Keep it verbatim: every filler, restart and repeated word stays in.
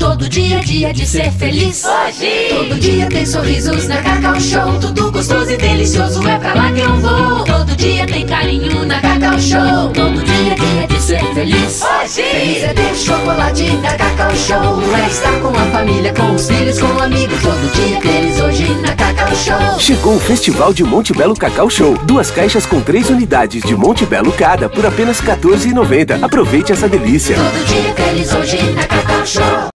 todo dia é dia de ser feliz. Hoje! Todo dia tem sorrisos na Cacau Show. Tudo gostoso e delicioso, é pra lá que eu vou. Todo dia tem carinho na Cacau Show. Todo dia é dia de ser feliz. Hoje! Feliz é ter chocolate na Cacau Show. É estar com a família, com os filhos, com amigos. Todo dia feliz hoje na Cacau Show. Chegou o Festival de Monte Belo Cacau Show. Duas caixas com três unidades de Monte Belo cada por apenas quatorze reais e noventa centavos. Aproveite essa delícia. Todo dia feliz hoje na Cacau Show.